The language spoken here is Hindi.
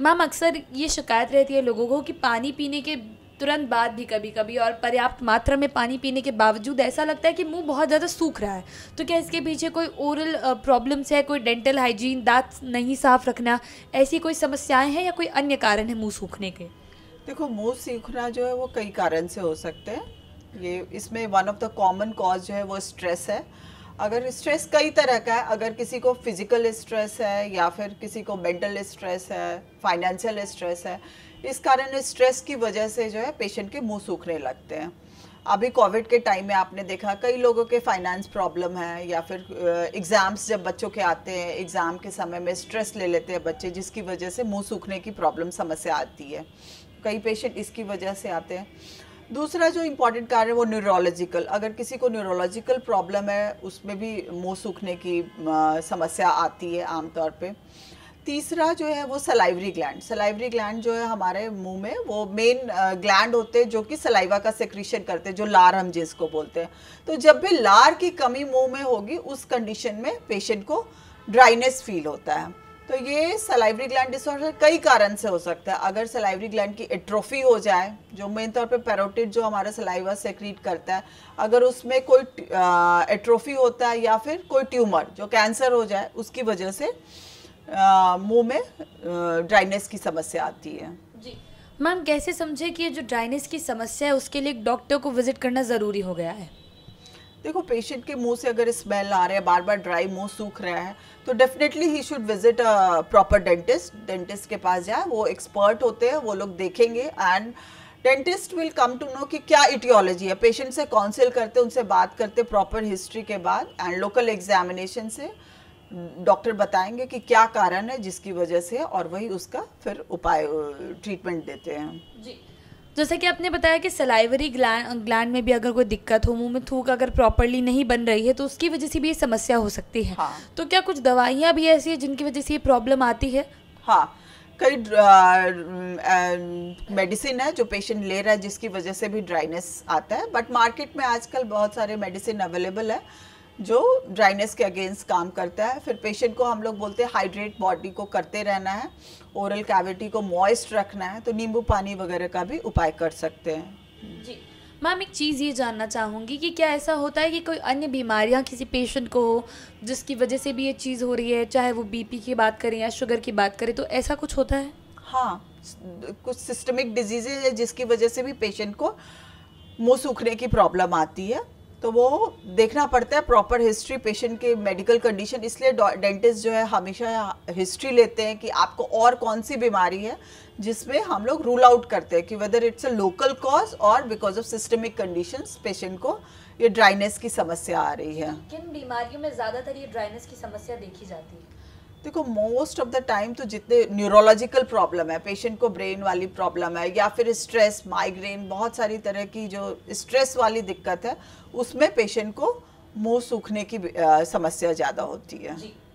मैम अक्सर ये शिकायत रहती है लोगों को कि पानी पीने के तुरंत बाद भी कभी कभी और पर्याप्त मात्रा में पानी पीने के बावजूद ऐसा लगता है कि मुंह बहुत ज़्यादा सूख रहा है। तो क्या इसके पीछे कोई ओरल प्रॉब्लम्स है, कोई डेंटल हाइजीन, दांत नहीं साफ रखना, ऐसी कोई समस्याएं हैं या कोई अन्य कारण है मुंह सूखने के? देखो, मुंह सूखना जो है वो कई कारण से हो सकते हैं। ये इसमें one of the common cause जो है वो स्ट्रेस है। अगर स्ट्रेस कई तरह का है, अगर किसी को फिजिकल स्ट्रेस है या फिर किसी को मेंटल स्ट्रेस है, फाइनेंशियल स्ट्रेस है, इस कारण स्ट्रेस की वजह से जो है पेशेंट के मुंह सूखने लगते हैं। अभी कोविड के टाइम में आपने देखा कई लोगों के फाइनेंस प्रॉब्लम है, या फिर एग्ज़ाम्स जब बच्चों के आते हैं, एग्ज़ाम के समय में स्ट्रेस ले लेते हैं बच्चे, जिसकी वजह से मुंह सूखने की प्रॉब्लम समस्या आती है। कई पेशेंट इसकी वजह से आते हैं। दूसरा जो इम्पॉर्टेंट कारण है वो न्यूरोलॉजिकल, अगर किसी को न्यूरोलॉजिकल प्रॉब्लम है उसमें भी मुंह सूखने की समस्या आती है आमतौर पे। तीसरा जो है वो सलाइवरी ग्लैंड। सलाइवरी ग्लैंड जो है हमारे मुंह में वो मेन ग्लैंड होते हैं जो कि सलाइवा का सेक्रीशन करते हैं, जो लार हम जिसको बोलते हैं। तो जब भी लार की कमी मुंह में होगी उस कंडीशन में पेशेंट को ड्राइनेस फील होता है। तो ये सलाइवरी ग्लैंड डिसऑर्डर कई कारण से हो सकता है। अगर सलाइवरी ग्लैंड की एट्रोफी हो जाए, जो मेन तौर पे पैरोटिड जो हमारा सलाइवा सेक्रीट करता है, अगर उसमें कोई एट्रोफी होता है या फिर कोई ट्यूमर जो कैंसर हो जाए, उसकी वजह से मुंह में ड्राइनेस की समस्या आती है। जी मैम, कैसे समझे कि ये जो ड्राइनेस की समस्या है उसके लिए एक डॉक्टर को विजिट करना ज़रूरी हो गया है? देखो, पेशेंट के मुंह से अगर स्मेल आ रहा है, बार बार ड्राई मुंह सूख रहा है, तो definitely he should visit a proper dentist. Dentist के पास जाए, वो एक्सपर्ट होते हैं, वो लोग देखेंगे and dentist will come to know कि क्या इटियोलॉजी है। पेशेंट से काउंसिल करते, उनसे बात करते प्रॉपर हिस्ट्री के बाद, एंड लोकल एग्जामिनेशन से डॉक्टर बताएंगे कि क्या कारण है जिसकी वजह से, और वही उसका फिर उपाय ट्रीटमेंट देते हैं। जी, जैसे कि आपने बताया कि सलाइवरी ग्लैंड में भी अगर कोई दिक्कत हो, मुंह में थूक अगर प्रॉपरली नहीं बन रही है तो उसकी वजह से भी ये समस्या हो सकती है। हाँ। तो क्या कुछ दवाइयाँ भी ऐसी है जिनकी वजह से ये प्रॉब्लम आती है? हाँ, कई मेडिसिन है जो पेशेंट ले रहा है जिसकी वजह से भी ड्राइनेस आता है। बट मार्केट में आजकल बहुत सारे मेडिसिन अवेलेबल है जो ड्राइनेस के अगेंस्ट काम करता है। फिर पेशेंट को हम लोग बोलते हैं हाइड्रेट बॉडी को करते रहना है, ओरल कैविटी को मॉइस्ट रखना है, तो नींबू पानी वगैरह का भी उपाय कर सकते हैं। जी मैम, एक चीज़ ये जानना चाहूँगी कि क्या ऐसा होता है कि कोई अन्य बीमारियाँ किसी पेशेंट को हो जिसकी वजह से भी ये चीज़ हो रही है, चाहे वो बीपी की बात करें या शुगर की बात करें, तो ऐसा कुछ होता है? हाँ, कुछ सिस्टमिक डिजीजेज है जिसकी वजह से भी पेशेंट को मुंह सूखने की प्रॉब्लम आती है, तो वो देखना पड़ता है प्रॉपर हिस्ट्री पेशेंट के मेडिकल कंडीशन। इसलिए डेंटिस्ट जो है हमेशा हिस्ट्री लेते हैं कि आपको और कौन सी बीमारी है, जिसमें हम लोग रूल आउट करते हैं कि whether it's a local cause और because of systemic conditions patient को ये ड्राइनेस की समस्या आ रही है। किन बीमारियों में ज़्यादातर ये ड्राइनेस की समस्या देखी जाती है? देखो, मोस्ट ऑफ द टाइम तो जितने न्यूरोलॉजिकल प्रॉब्लम है, पेशेंट को ब्रेन वाली प्रॉब्लम है या फिर स्ट्रेस, माइग्रेन, बहुत सारी तरह की जो स्ट्रेस वाली दिक्कत है, उसमें पेशेंट को मुंह सूखने की समस्या ज़्यादा होती है। जी।